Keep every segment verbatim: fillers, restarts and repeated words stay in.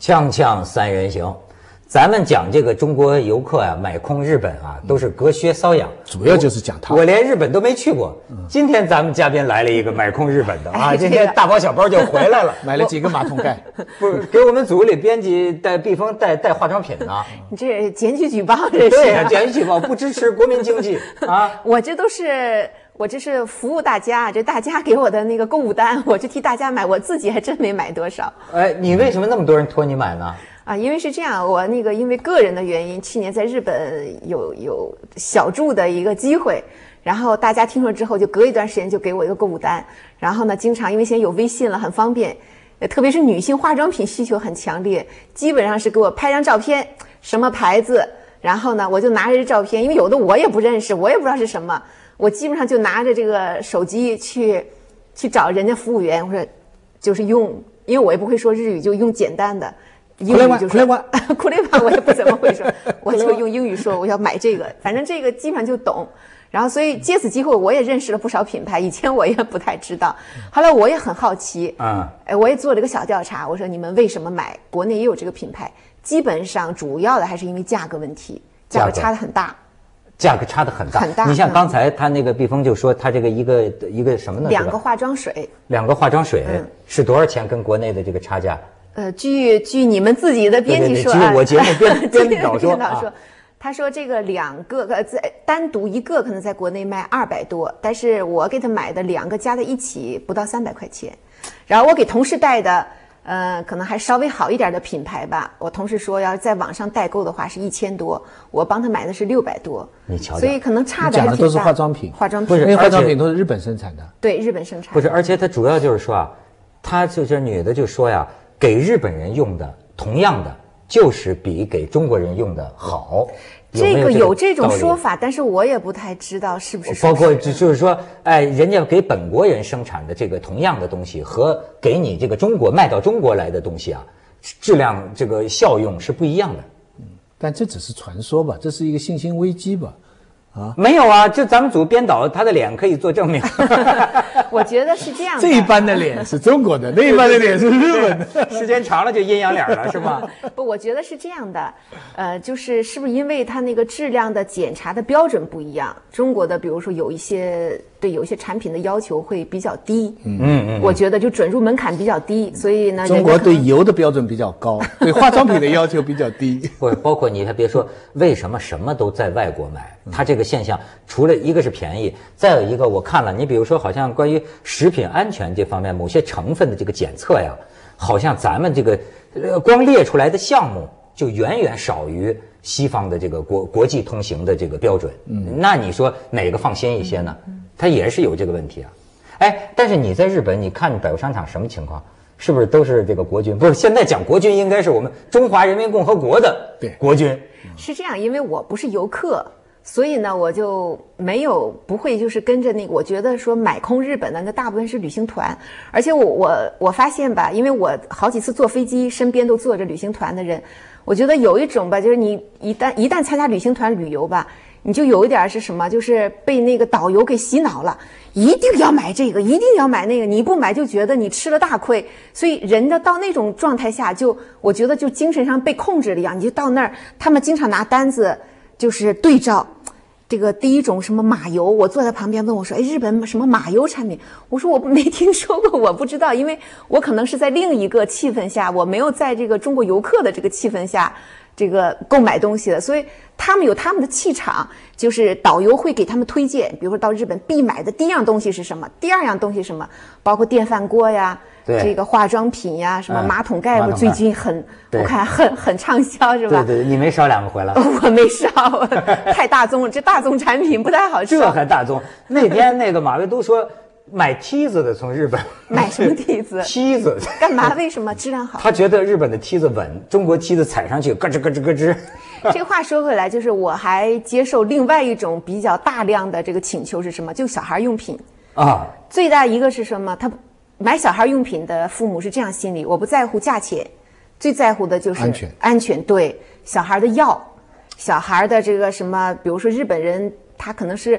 锵锵三人行，咱们讲这个中国游客啊，买空日本啊，都是隔靴搔痒， 主要就是讲他。 我连日本都没去过，今天咱们嘉宾来了一个买空日本的啊，今天大包小包就回来了， 买了几个马桶盖， 不是给我们组里编辑带蜜蜂带带化妆品呢。 你这检举举报这是？ 对呀、啊，检举举报不支持国民经济啊！ 我这都是。我这是服务大家，这大家给我的那个购物单，我就替大家买，我自己还真没买多少。 哎，你为什么那么多人托你买呢？ 啊，因为是这样，我那个因为个人的原因，去年在日本有有小住的一个机会，然后大家听说之后，就隔一段时间就给我一个购物单，然后呢，经常因为现在有微信了，很方便，特别是女性化妆品需求很强烈，基本上是给我拍张照片，什么牌子，然后呢，我就拿着这照片，因为有的我也不认识，我也不知道是什么。我基本上就拿着这个手机去去找人家服务员，我说就是用，因为我也不会说日语，就用简单的英语就说库雷瓦，我也不怎么会说，我就用英语说我要买这个，反正这个基本上就懂。然后所以借此机会我也认识了不少品牌，以前我也不太知道，后来我也很好奇啊，哎，我也做了一个小调查，我说你们为什么买？国内也有这个品牌，基本上主要的还是因为价格问题，价格差得很大。 价格差得很大， 很大。 你像刚才他那个毕峰就说，他这个一个一个什么呢？ 两个化妆水， 两个化妆水、嗯、是多少钱？跟国内的这个差价？ 呃，据据你们自己的编辑说， 对对对据我节目编编导说， 编导说、啊，他说这个两个呃，在单独一个可能在国内卖二百多，但是我给他买的两个加在一起不到三百块钱，然后我给同事带的。呃，可能还稍微好一点的品牌吧。我同事说，要是在网上代购的话是一千多，我帮他买的是六百多。 你瞧瞧， 所以可能差的讲的都是化妆品， 化妆品不是， 因为化妆品都是日本生产的。 对，日本生产。 不是，而且它主要就是说啊，他就是女的就说呀，给日本人用的同样的就是比给中国人用的好。 这个有这种说法， 但是我也不太知道是不是。 包括就是说，哎，人家给本国人生产的这个同样的东西，和给你这个中国卖到中国来的东西啊，质量这个效用是不一样的。 嗯，但这只是传说吧，这是一个信心危机吧。啊， 没有啊，就咱们组编导他的脸可以做证明。 我觉得是这样的， 这一般的脸是中国的，那一般的脸是日本的。 时间长了就阴阳脸了，是吗？ 不，我觉得是这样的，呃，就是是不是因为它那个质量的检查的标准不一样？中国的比如说有一些对有一些产品的要求会比较低，嗯嗯，我觉得就准入门槛比较低，所以呢， 中国对油的标准比较高，对化妆品的要求比较低。 不是，包括你还别说，为什么什么都在外国买？它这个现象，除了一个是便宜，再有一个我看了，你比如说，好像关于食品安全这方面某些成分的这个检测呀，好像咱们这个呃光列出来的项目就远远少于西方的这个国国际通行的这个标准。嗯，那你说哪个放心一些呢？它也是有这个问题啊。哎，但是你在日本，你看百货商场什么情况？是不是都是这个国军？不是，现在讲国军应该是我们中华人民共和国的国军。 是这样，因为我不是游客。所以呢，我就没有不会就是跟着那个，我觉得说买空日本的那大部分是旅行团，而且我我我发现吧，因为我好几次坐飞机，身边都坐着旅行团的人，我觉得有一种吧，就是你一旦一旦参加旅行团旅游吧，你就有一点是什么，就是被那个导游给洗脑了，一定要买这个，一定要买那个，你不买就觉得你吃了大亏，所以人的到那种状态下就，就我觉得就精神上被控制了一样，你就到那儿，他们经常拿单子。就是对照这个第一种什么马油，我坐在旁边问我说，哎，日本什么马油产品？我说我没听说过，我不知道，因为我可能是在另一个气氛下，我没有在这个中国游客的这个气氛下这个购买东西的，所以他们有他们的气场，就是导游会给他们推荐，比如说到日本必买的第一样东西是什么，第二样东西是什么，包括电饭锅呀，这个化妆品呀，什么马桶盖，我最近很我看很很畅销，是吧？ 对对，你没烧两个回来？ 我没烧，太大宗了，这大宗产品不太好烧。 这还大宗？那天那个马未都说买梯子的从日本买什么梯子？ 梯子干嘛？为什么质量好？ 他觉得日本的梯子稳，中国梯子踩上去咯吱咯吱咯吱。 这话说回来，就是我还接受另外一种比较大量的这个请求是什么？就小孩用品啊。最大一个是什么？他买小孩用品的父母是这样心理，我不在乎价钱，最在乎的就是安全。 安全，对，小孩的药，小孩的这个什么，比如说日本人他可能是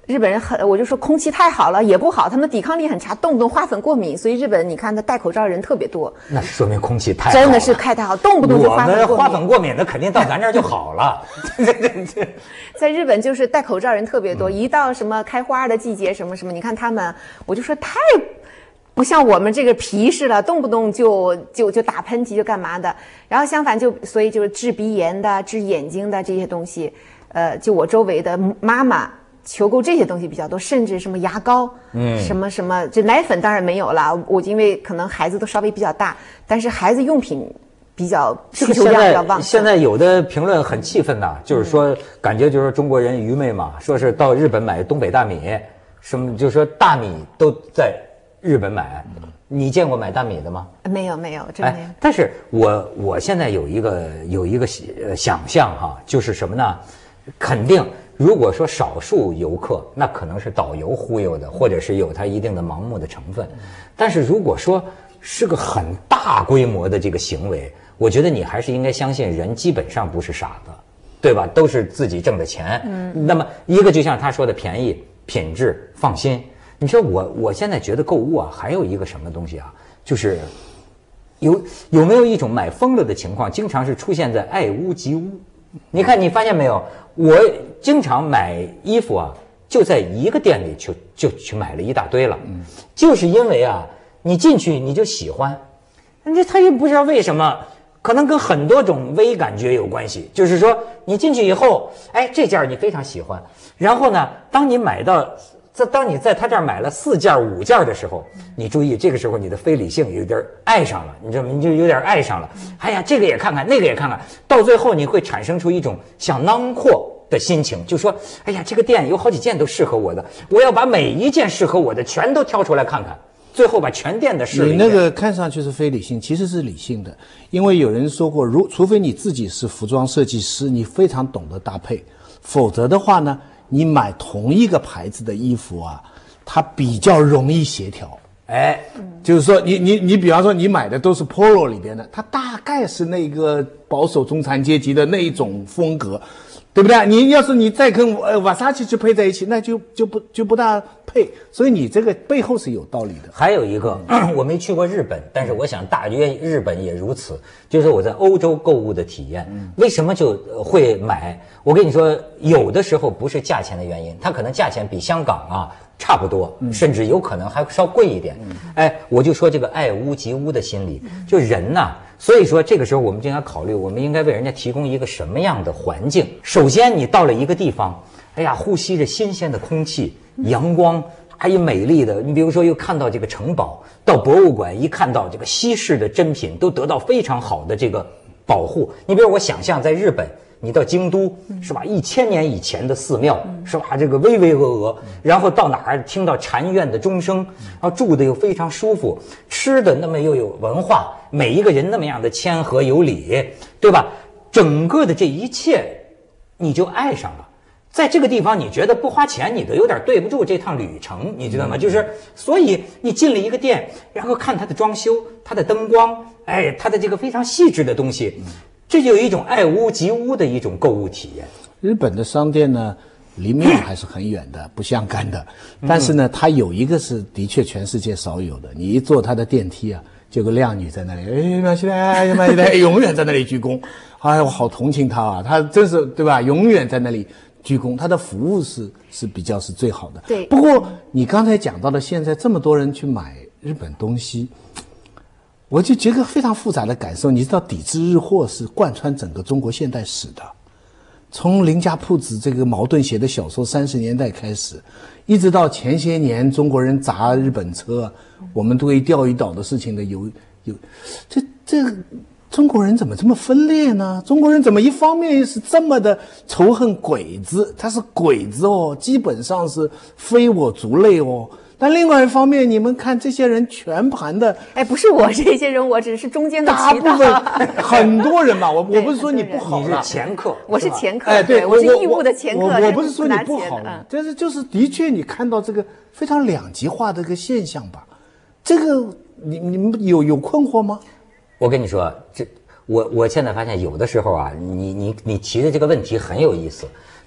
日本人很，我就说空气太好了也不好，他们抵抗力很差，动不动花粉过敏，所以日本你看他戴口罩人特别多。 那说明空气太好了， 真的是太太好，动不动就花粉过敏。 我们花粉过敏的肯定到咱这儿就好了。 在日本就是戴口罩人特别多，嗯、一到什么开花的季节什么什么，你看他们，我就说太不像我们这个皮似的，动不动就就就打喷嚏就干嘛的。然后相反就所以就是治鼻炎的、治眼睛的这些东西，呃，就我周围的妈妈。求购这些东西比较多，甚至什么牙膏，嗯，什么什么，这奶粉当然没有了。我因为可能孩子都稍微比较大，但是孩子用品比较需求量比较旺盛。 现在有的评论很气愤呐，就是说感觉就是中国人愚昧嘛，说是到日本买东北大米，什么就是说大米都在日本买。你见过买大米的吗？ 没有没有，真没有。 哎、但是我我现在有一个有一个呃想象哈，就是什么呢？肯定。如果说少数游客，那可能是导游忽悠的，或者是有它一定的盲目的成分。但是如果说是个很大规模的这个行为，我觉得你还是应该相信人基本上不是傻子，对吧？都是自己挣的钱。嗯。那么一个就像他说的便宜、品质、放心。你说我我现在觉得购物啊，还有一个什么东西啊，就是有有没有一种买疯了的情况，经常是出现在爱屋及乌。你看，你发现没有？我经常买衣服啊，就在一个店里去就去买了一大堆了，嗯，就是因为啊，你进去你就喜欢，这他又不知道为什么，可能跟很多种微感觉有关系。就是说，你进去以后，哎，这件你非常喜欢，然后呢，当你买到。在当你在他这儿买了四件五件的时候，你注意这个时候你的非理性有点爱上了，你知道吗？你就有点爱上了。哎呀，这个也看看，那个也看看，到最后你会产生出一种想囊括的心情，就说：哎呀，这个店有好几件都适合我的，我要把每一件适合我的全都挑出来看看，最后把全店的试了一遍。 你那个看上去是非理性，其实是理性的，因为有人说过，如除非你自己是服装设计师，你非常懂得搭配，否则的话呢？你买同一个牌子的衣服啊，它比较容易协调。哎，就是说你你你，比方说你买的都是 Polo 里边的，它大概是那个保守中产阶级的那一种风格，对不对？你要是你再跟呃瓦萨奇去配在一起，那就就不就不大配。所以你这个背后是有道理的。 还有一个，我没去过日本，但是我想大约日本也如此。就是我在欧洲购物的体验，为什么就会买？我跟你说，有的时候不是价钱的原因，它可能价钱比香港啊差不多，甚至有可能还稍贵一点。哎，我就说这个爱屋及乌的心理，就人呐。所以说这个时候我们就应该考虑，我们应该为人家提供一个什么样的环境。首先，你到了一个地方，哎呀，呼吸着新鲜的空气、阳光，还有美丽的。你比如说，又看到这个城堡，到博物馆一看到这个西式的珍品，都得到非常好的这个保护。你比如我想象在日本。你到京都是吧？一千年以前的寺庙是吧？这个巍巍峨峨，然后到哪儿听到禅院的钟声，然后住的又非常舒服，吃的那么又有文化，每一个人那么样的谦和有礼，对吧？整个的这一切，你就爱上了。在这个地方，你觉得不花钱，你都有点对不住这趟旅程，你知道吗？就是，所以你进了一个店，然后看它的装修、它的灯光，哎，它的这个非常细致的东西。这就有一种爱屋及乌的一种购物体验。 日本的商店呢，离庙还是很远的，不相干的。但是呢，它有一个是的确全世界少有的，你一坐它的电梯啊，就有个靓女在那里，哎，买起来，买起来，永远在那里鞠躬。哎，我好同情她啊，她真是对吧？永远在那里鞠躬，她的服务是是比较是最好的。 对。 不过你刚才讲到的，现在这么多人去买日本东西。我就觉得非常复杂的感受，你知道，抵制日货是贯穿整个中国现代史的，从林家铺子这个茅盾写的小说三十年代开始，一直到前些年中国人砸日本车，我们对钓鱼岛的事情的有有，这这中国人怎么这么分裂呢？中国人怎么一方面是这么的仇恨鬼子，他是鬼子哦，基本上是非我族类哦。但另外一方面，你们看这些人全盘的， 哎，不是我这些人，我只是中间的大部分很多人嘛。我我不是说你不好， 你是前客， 我是前客， 哎，对， 我是义务的前客。 我我不是说你不好，但是就是的确你看到这个非常两极化的一个现象吧，这个你你们有有困惑吗？ 我跟你说，这我我现在发现有的时候啊，你你你提的这个问题很有意思。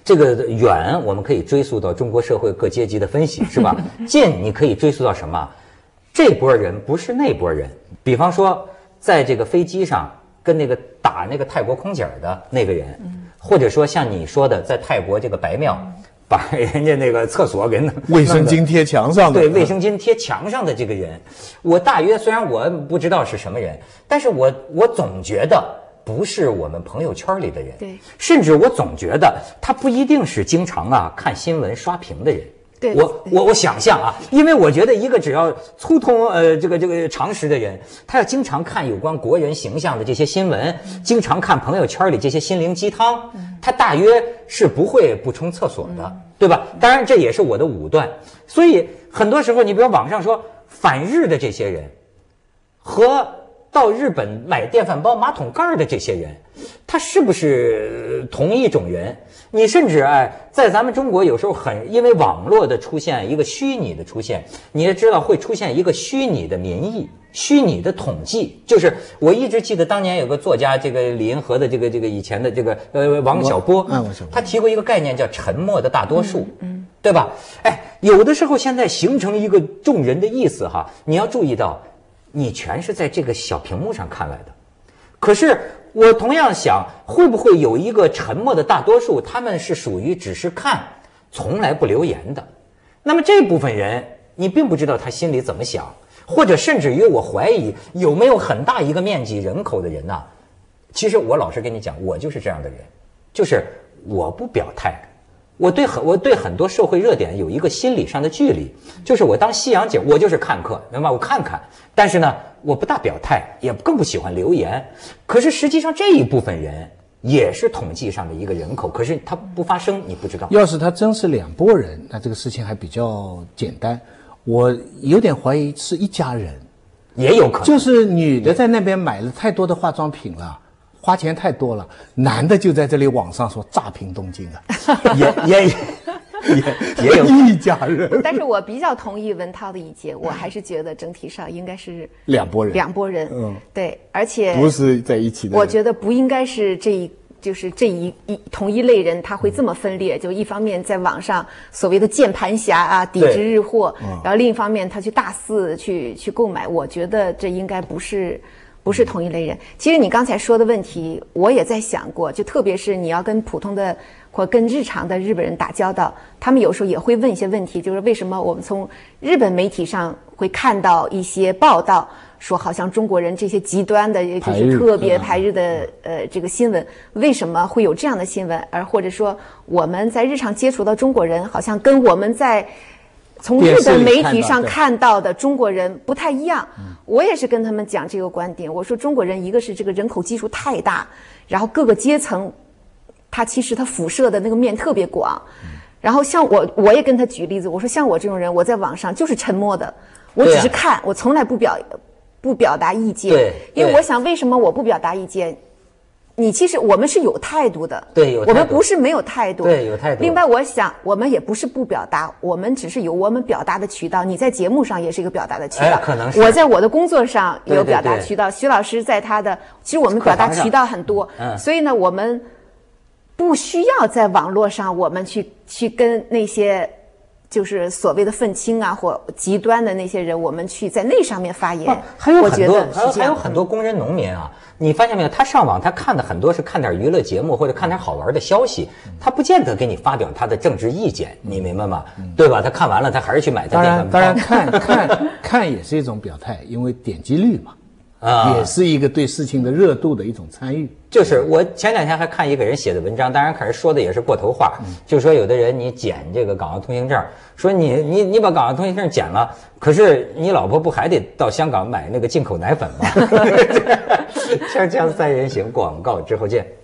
这个远我们可以追溯到中国社会各阶级的分析，是吧？近你可以追溯到什么？这波人不是那波人。比方说，在这个飞机上跟那个打那个泰国空姐的那个人，或者说像你说的，在泰国这个白庙把人家那个厕所给弄卫生巾贴墙上的， 对，卫生巾贴墙上的这个人，我大约虽然我不知道是什么人，但是我我总觉得不是我们朋友圈里的人， 对， 甚至我总觉得他不一定是经常啊看新闻刷屏的人。 对， 我我我想象啊，因为我觉得一个只要粗通呃这个这个常识的人，他要经常看有关国人形象的这些新闻，嗯、经常看朋友圈里这些心灵鸡汤，嗯、他大约是不会不冲厕所的，嗯、对吧？当然这也是我的武断，所以很多时候你比如网上说反日的这些人，和到日本买电饭煲马桶盖的这些人，他是不是同一种人？你甚至哎，在咱们中国有时候很因为网络的出现，一个虚拟的出现，你也知道会出现一个虚拟的民意、虚拟的统计。就是我一直记得当年有个作家，这个李银河的这个这个以前的这个呃王小波，他提过一个概念叫沉默的大多数，嗯，对吧？哎，有的时候现在形成一个众人的意思哈，你要注意到，你全是在这个小屏幕上看来的，可是。我同样想，会不会有一个沉默的大多数，他们是属于只是看，从来不留言的。那么这部分人，你并不知道他心里怎么想，或者甚至于我怀疑有没有很大一个面积人口的人呐、啊。其实我老实跟你讲，我就是这样的人，就是我不表态，我对很我对很多社会热点有一个心理上的距离，就是我当西洋景，我就是看客，明白？我看看，但是呢。我不大表态，也更不喜欢留言。可是实际上这一部分人也是统计上的一个人口，可是他不发声，你不知道。 要是他真是两拨人，那这个事情还比较简单。我有点怀疑是一家人， 也有可能就是女的在那边买了太多的化妆品了，花钱太多了，男的就在这里网上说炸平东京啊， 也也。也也有一家人， 但是我比较同意文涛的意见，我还是觉得整体上应该是两拨人， 两拨人，嗯，对，而且不是在一起的。 我觉得不应该是这一，就是这一一同一类人，他会这么分裂。就一方面在网上所谓的键盘侠啊，抵制日货，然后另一方面他去大肆去去购买，我觉得这应该不是。不是同一类人。其实你刚才说的问题，我也在想过，就特别是你要跟普通的或跟日常的日本人打交道，他们有时候也会问一些问题，就是为什么我们从日本媒体上会看到一些报道，说好像中国人这些极端的，也就是特别排日的呃这个新闻，为什么会有这样的新闻？而或者说我们在日常接触到中国人，好像跟我们在从日本媒体上看到的中国人不太一样。我也是跟他们讲这个观点，我说中国人一个是这个人口基数太大，然后各个阶层他其实他辐射的那个面特别广，然后像我我也跟他举例子，我说像我这种人，我在网上就是沉默的，我只是看，我从来不表不表达意见。 对， 因为我想为什么我不表达意见，你其实我们是有态度的， 对，有态度， 我们不是没有态度， 对，有态度。 另外，我想我们也不是不表达，我们只是有我们表达的渠道。你在节目上也是一个表达的渠道， 哎、可能是我在我的工作上有表达渠道。对对对，徐老师在他的，其实我们表达渠道很多， 嗯， 所以呢，我们不需要在网络上我们去去跟那些就是所谓的愤青啊或极端的那些人，我们去在那上面发言。 啊、还有很多， 还有还有很多工人农民啊。你发现没有？他上网，他看的很多是看点娱乐节目或者看点好玩的消息，他不见得给你发表他的政治意见，你明白吗？对吧？他看完了，他还是去买他电饭煲。 当然，当然看看看也是一种表态，因为点击率嘛，啊，也是一个对事情的热度的一种参与。 就是我前两天还看一个人写的文章，当然可是说的也是过头话，嗯、就说有的人你剪这个港澳通行证，说你你你把港澳通行证剪了，可是你老婆不还得到香港买那个进口奶粉吗？锵锵三人行，广告之后见。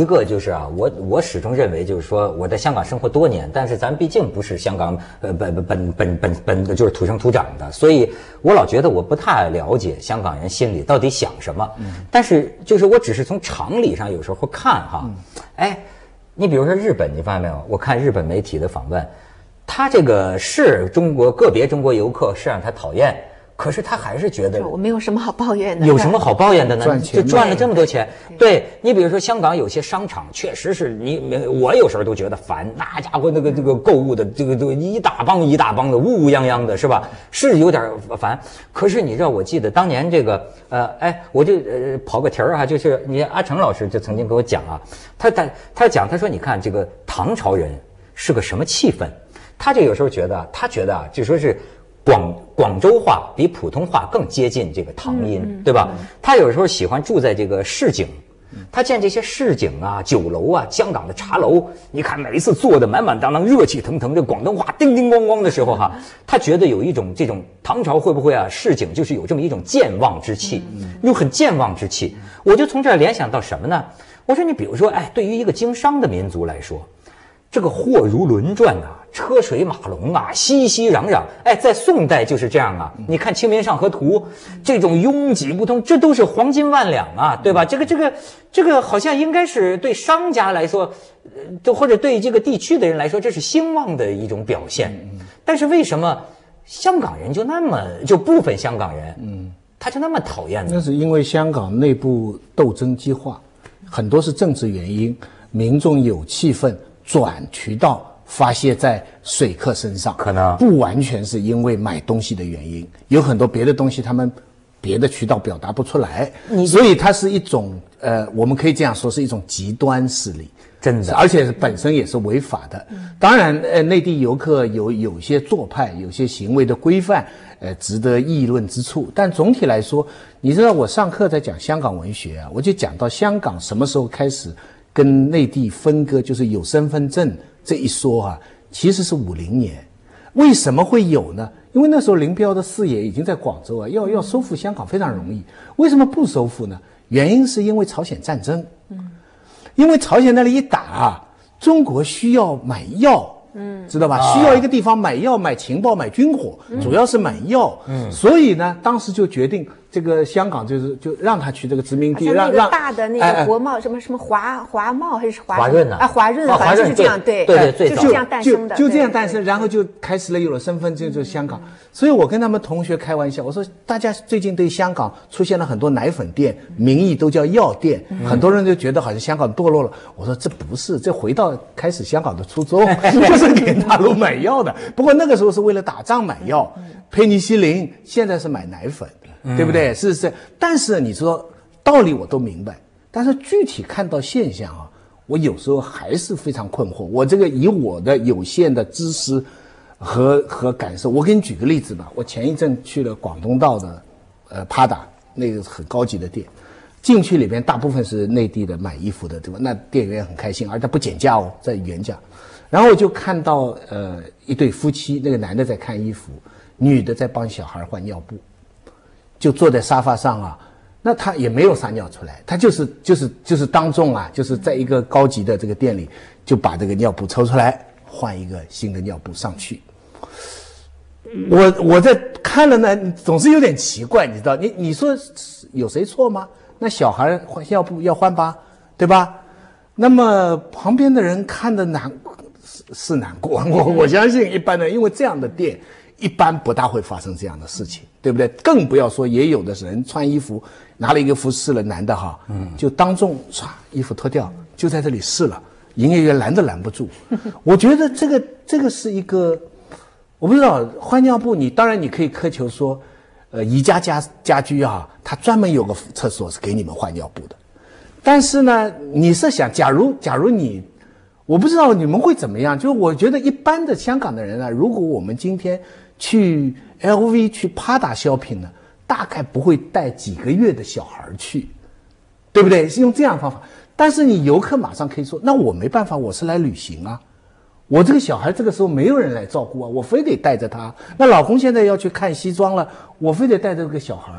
一个就是啊，我我始终认为就是说我在香港生活多年，但是咱毕竟不是香港呃本本本本本就是土生土长的，所以我老觉得我不太了解香港人心里到底想什么。嗯、但是就是我只是从常理上有时候会看哈，嗯、哎，你比如说日本，你发现没有？我看日本媒体的访问，他这个是中国个别中国游客是让他讨厌。可是他还是觉得我没有什么好抱怨的， 有什么好抱怨的呢？ 赚钱就赚了这么多钱。对你比如说香港有些商场，确实是你我有时候都觉得烦，那家伙那个这个购物的这个这个一大帮一大帮的乌乌泱泱的，是吧？是有点烦。可是你知道，我记得当年这个呃，哎，我就呃跑个题儿啊，就是你阿成老师就曾经给我讲啊，他他他讲他说你看这个唐朝人是个什么气氛？他就有时候觉得，他觉得啊，就说是。广广州话比普通话更接近这个唐音，嗯、对吧？嗯、他有时候喜欢住在这个市井，他见这些市井啊、酒楼啊、香港的茶楼，你看每一次坐的满满当当、热气腾腾，这广东话叮叮咣咣的时候哈，他觉得有一种这种唐朝会不会啊？市井就是有这么一种健忘之气，有很健忘之气。我就从这儿联想到什么呢？我说你比如说，哎，对于一个经商的民族来说。这个货如轮转啊，车水马龙啊，熙熙攘攘。哎，在宋代就是这样啊。你看《清明上河图》，这种拥挤不通，这都是黄金万两啊，对吧？这个这个这个好像应该是对商家来说，就或者对这个地区的人来说，这是兴旺的一种表现。但是为什么香港人就那么就部分香港人，嗯，他就那么讨厌呢？ 那是因为香港内部斗争激化，很多是政治原因，民众有气愤。转渠道发泄在水客身上， 可能不完全是因为买东西的原因，有很多别的东西他们别的渠道表达不出来，所以它是一种呃，我们可以这样说是一种极端势力， 真的， 而且本身也是违法的。当然，呃，内地游客有有些做派，有些行为的规范，呃，值得议论之处。但总体来说，你知道我上课在讲香港文学啊，我就讲到香港什么时候开始。跟内地分割，就是有身份证这一说啊，其实是五零年。为什么会有呢？因为那时候林彪的视野已经在广州啊，要要收复香港非常容易。为什么不收复呢？原因是因为朝鲜战争。嗯，因为朝鲜那里一打啊，中国需要买药，嗯，知道吧？需要一个地方买药、买情报、买军火，主要是买药。嗯，所以呢，当时就决定。这个香港就是就让他去这个殖民地，让让大的那个国贸什么什么华华贸还是华华润啊华润，反正就是这样，对对对， 就是这样诞生的， 就这样诞生，然后就开始了有了身份证，就是香港。所以我跟他们同学开玩笑，我说大家最近对香港出现了很多奶粉店，名义都叫药店，很多人就觉得好像香港堕落了。我说这不是，这回到开始香港的初衷，就是给大陆买药的。不过那个时候是为了打仗买药，佩尼西林，现在是买奶粉。对不对？是是，但是你说道理我都明白，但是具体看到现象啊，我有时候还是非常困惑。我这个以我的有限的知识和和感受，我给你举个例子吧。我前一阵去了广东道的，呃，帕达那个很高级的店，进去里边大部分是内地的买衣服的，对吧？那店员很开心，而且不减价哦，在原价。然后我就看到呃一对夫妻，那个男的在看衣服，女的在帮小孩换尿布。就坐在沙发上啊，那他也没有撒尿出来，他就是就是就是当众啊，就是在一个高级的这个店里，就把这个尿布抽出来，换一个新的尿布上去。我我在看了呢，总是有点奇怪，你知道？你你说有谁错吗？那小孩换尿布要换吧，对吧？那么旁边的人看的难是是难过，我我相信一般的，因为这样的店。一般不大会发生这样的事情，对不对？更不要说也有的人穿衣服拿了一个服试了，男的哈，嗯，就当众唰衣服脱掉，就在这里试了，营业员拦都拦不住。我觉得这个这个是一个，我不知道换尿布，你当然你可以苛求说，呃，宜家家家居啊，它专门有个厕所是给你们换尿布的，但是呢，你是想，假如假如你。我不知道你们会怎么样，就是我觉得一般的香港的人啊，如果我们今天去 L V 去 Prada shopping 呢，大概不会带几个月的小孩去，对不对？是用这样的方法。但是你游客马上可以说，那我没办法，我是来旅行啊，我这个小孩这个时候没有人来照顾啊，我非得带着他。那老公现在要去看西装了，我非得带着这个小孩啊。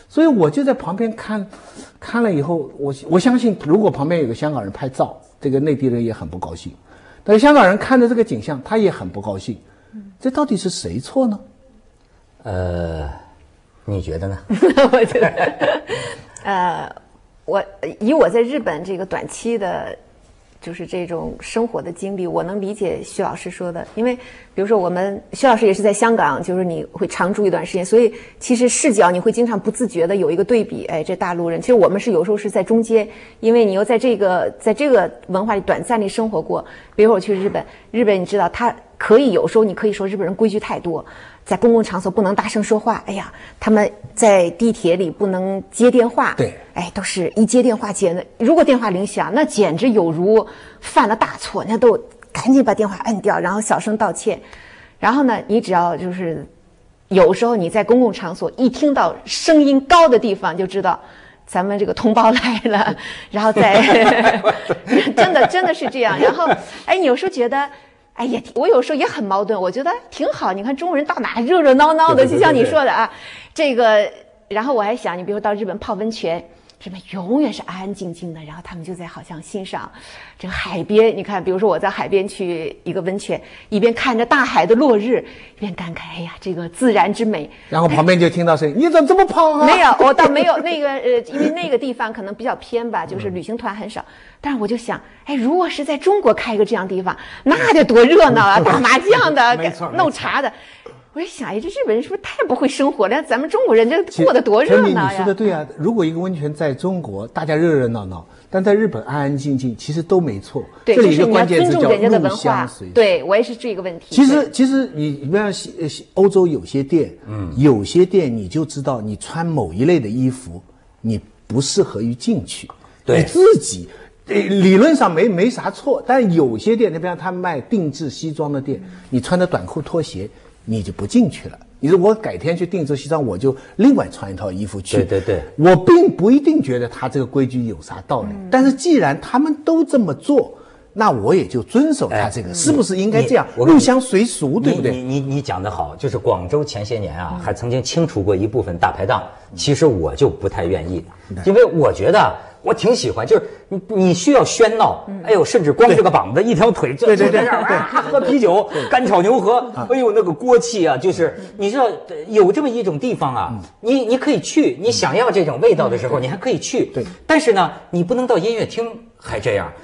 所以我就在旁边看，看了以后，我我相信，如果旁边有个香港人拍照，这个内地人也很不高兴。但是香港人看着这个景象，他也很不高兴。这到底是谁错呢？ 呃，你觉得呢？ 我觉得，呃，我以我在日本这个短期的。就是这种生活的经历，我能理解徐老师说的，因为比如说我们徐老师也是在香港，就是你会常住一段时间，所以其实视角你会经常不自觉的有一个对比，哎，这大陆人，其实我们是有时候是在中间，因为你又在这个在这个文化里短暂地生活过，比如我去日本，日本你知道他可以有时候你可以说日本人规矩太多。在公共场所不能大声说话，哎呀，他们在地铁里不能接电话， 对， 哎，都是一接电话接的，如果电话铃响，那简直有如犯了大错，那都赶紧把电话摁掉，然后小声道歉。然后呢，你只要就是有时候你在公共场所一听到声音高的地方，就知道咱们这个同胞来了，然后再真的真的是这样。然后哎，你有时候觉得。哎呀，我有时候也很矛盾，我觉得挺好。你看中国人到哪热热闹闹的，就像你说的啊，这个。然后我还想，你比如到日本泡温泉，日本永远是安安静静的，然后他们就在好像欣赏这个海边。你看，比如说我在海边去一个温泉，一边看着大海的落日，一边感慨，哎呀，这个自然之美。 然后旁边就听到声音，你怎么这么胖啊？ 没有，我倒没有那个呃，因为那个地方可能比较偏吧，就是旅行团很少。但是我就想，哎，如果是在中国开一个这样的地方，那得多热闹啊！打麻将的，弄茶的。我就想，哎，这日本人是不是太不会生活了？咱们中国人这过得多热闹呀！ 你说的对啊，如果一个温泉在中国，大家热热闹闹，但在日本安安静静，其实都没错。 对， 这里一个就是你要关键字叫尊重人家的入文化乡随俗。 对，我也是这个问题。 其实，其实你比方说欧洲有些店，嗯，有些店你就知道，你穿某一类的衣服，你不适合于进去。 对， 你自己。理论上没没啥错，但有些店，你比方他卖定制西装的店，你穿着短裤拖鞋，你就不进去了。你说我改天去定制西装，我就另外穿一套衣服去。 对对对， 我并不一定觉得他这个规矩有啥道理，嗯、但是既然他们都这么做，那我也就遵守他这个，哎、是不是应该这样入乡随俗，对不对？ 你你你讲得好，就是广州前些年啊，嗯、还曾经清除过一部分大排档，其实我就不太愿意，嗯、因为我觉得。我挺喜欢，就是你你需要喧闹，嗯、哎呦，甚至光这个膀子一条腿这这样啊，喝啤酒，干炒牛河，哎呦那个锅气啊，就是你知道有这么一种地方啊，嗯、你你可以去，你想要这种味道的时候，嗯、你还可以去， 对， 但是呢，你不能到音乐厅还这样。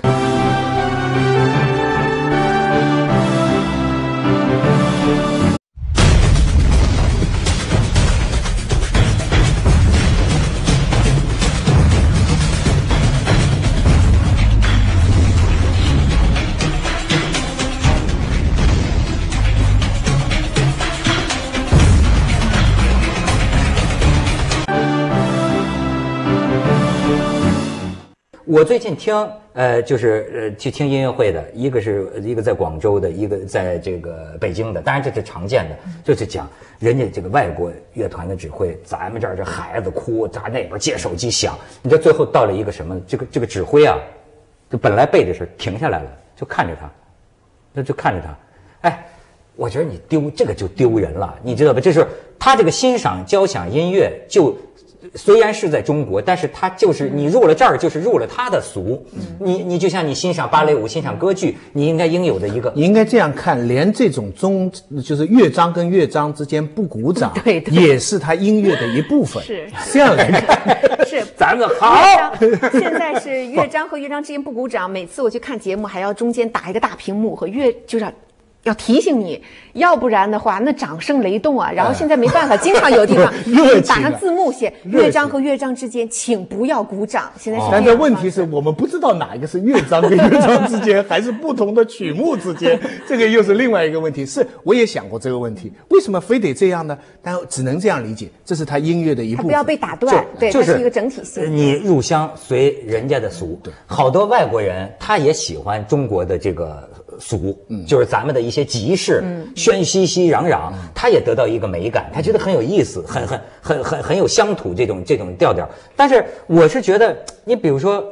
我最近听，呃，就是呃去听音乐会的，一个是一个在广州的，一个在这个北京的，当然这是常见的，就是讲人家这个外国乐团的指挥，咱们这儿这孩子哭，咱那边借手机响，你知道最后到了一个什么？这个这个指挥啊，就本来背着是停下来了，就看着他，那就看着他，哎，我觉得你丢这个就丢人了，你知道吧？就是他这个欣赏交响音乐就。虽然是在中国，但是他就是你入了这儿，就是入了他的俗。嗯、你你就像你欣赏芭蕾舞、欣赏歌剧，你应该应有的一个。 你应该这样看，连这种中就是乐章跟乐章之间不鼓掌， 对对， 也是他音乐的一部分。 是这样来看， 是咱们好。 现在是乐章和乐章之间不鼓掌，每次我去看节目还要中间打一个大屏幕和乐就是。要提醒你，要不然的话，那掌声雷动啊！然后现在没办法，经常有地方打上字幕写乐章和乐章之间，请不要鼓掌。现在是这样。 但是问题是我们不知道哪一个是乐章跟乐章之间，还是不同的曲目之间，这个又是另外一个问题。是，我也想过这个问题，为什么非得这样呢？但只能这样理解，这是他音乐的一部分。 不要被打断，对， 就是它是一个整体性。 你入乡随人家的俗，对，好多外国人他也喜欢中国的这个。俗，嗯，就是咱们的一些集市，嗯，喧熙熙攘攘，嗯、他也得到一个美感，他觉得很有意思，很很很很很有乡土这种这种调调。但是我是觉得，你比如说，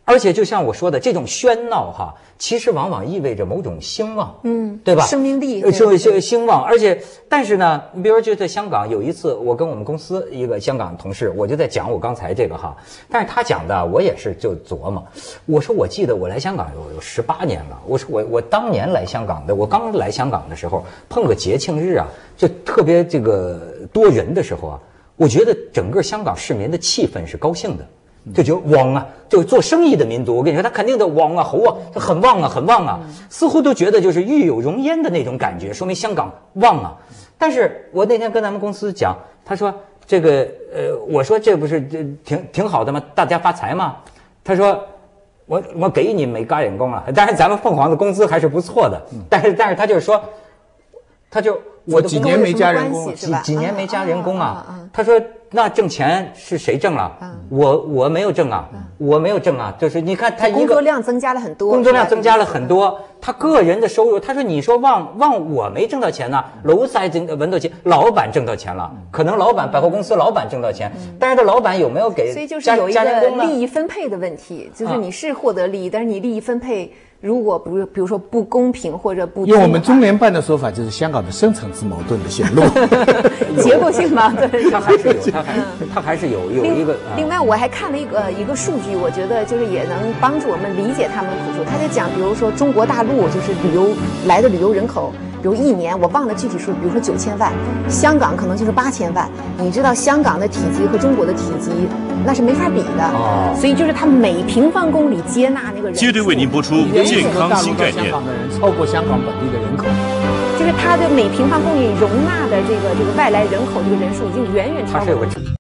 而且就像我说的，这种喧闹哈，其实往往意味着某种兴旺，嗯，对吧？ 生命力， 是是兴旺。而且，但是呢，你比如说就在香港有一次，我跟我们公司一个香港同事，我就在讲我刚才这个哈，但是他讲的我也是就琢磨，我说我记得我来香港有有十八年了，我说我我当年来香港的，我刚来香港的时候碰个节庆日啊，就特别这个多人的时候啊，我觉得整个香港市民的气氛是高兴的。就觉得旺啊，就做生意的民族，我跟你说，他肯定的旺啊，猴啊，他很旺啊，很旺啊，似乎都觉得就是玉有荣焉的那种感觉，说明香港旺啊。但是我那天跟咱们公司讲，他说这个呃，我说这不是这挺挺好的吗？大家发财吗？他说我我给你没加人工了，当然咱们凤凰的工资还是不错的，但是但是他就是说，他就我几年没加人工， 几几年没加人工啊。他说那挣钱是谁挣了？我我没有挣啊，我没有挣啊。就是你看他一个工作量增加了很多， 工作量增加了很多，他个人的收入，他说你说旺旺我没挣到钱呢，楼塞挣闻到钱，老板挣到钱了，可能老板百货公司老板挣到钱，但是这老板有没有给所以就是有一个利益分配的问题，就是你是获得利益，但是你利益分配。如果比如比如说不公平或者不， 用我们中联办的说法，就是香港的深层次矛盾的显露， 结构性矛盾， 它还是有，它还它还是有有一个。 另外，我还看了一个一个数据，我觉得就是也能帮助我们理解他们苦处。他在讲，比如说中国大陆就是旅游来的旅游人口，比如一年我忘了具体数，比如说九千万，香港可能就是八千万。你知道香港的体积和中国的体积那是没法比的，哦、所以就是它每平方公里接纳那个人。 接着为您播出健康新概念。 香港的人超过香港本地的人口， 就是它的每平方公里容纳的这个这个外来人口这个人数已经远远超过。